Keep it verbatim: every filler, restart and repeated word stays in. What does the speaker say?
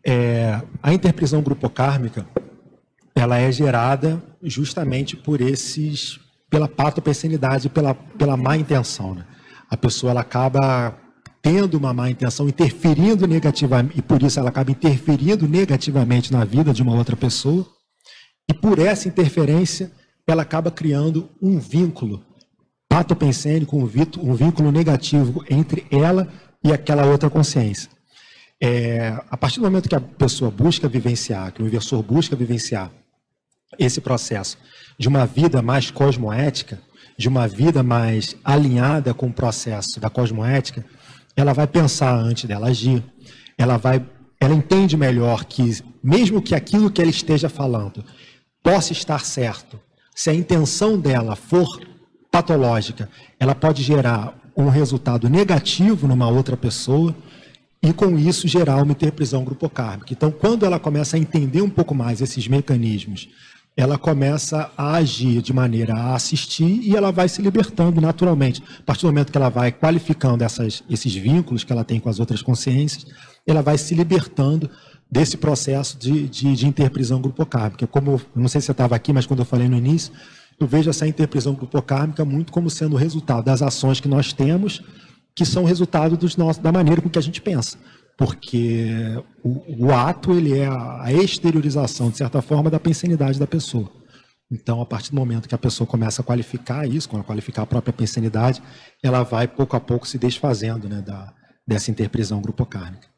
É, a interprisão grupocármica, ela é gerada justamente por esses, pela patopensenidade, pela, pela má intenção, né? A pessoa ela acaba tendo uma má intenção, interferindo negativamente, e por isso ela acaba interferindo negativamente na vida de uma outra pessoa, e por essa interferência ela acaba criando um vínculo patopensênico, um vínculo negativo entre ela e aquela outra consciência. É, a partir do momento que a pessoa busca vivenciar, que o inversor busca vivenciar esse processo de uma vida mais cosmoética, de uma vida mais alinhada com o processo da cosmoética, ela vai pensar antes dela agir, ela vai, ela entende melhor que, mesmo que aquilo que ela esteja falando possa estar certo, se a intenção dela for patológica, ela pode gerar um resultado negativo numa outra pessoa e, com isso, gerar uma interprisão grupocármica. Então, quando ela começa a entender um pouco mais esses mecanismos, ela começa a agir de maneira a assistir e ela vai se libertando naturalmente. A partir do momento que ela vai qualificando essas, esses vínculos que ela tem com as outras consciências, ela vai se libertando desse processo de, de, de interprisão grupocármica. Como, eu não sei se você estava aqui, mas quando eu falei no início, eu vejo essa interprisão grupocármica muito como sendo o resultado das ações que nós temos, que são resultado dos nossos, da maneira com que a gente pensa. Porque o, o ato ele é a exteriorização, de certa forma, da pensenidade da pessoa. Então, a partir do momento que a pessoa começa a qualificar isso, quando qualificar a própria pensenidade, ela vai, pouco a pouco, se desfazendo, né, da, dessa interprisão grupocármica.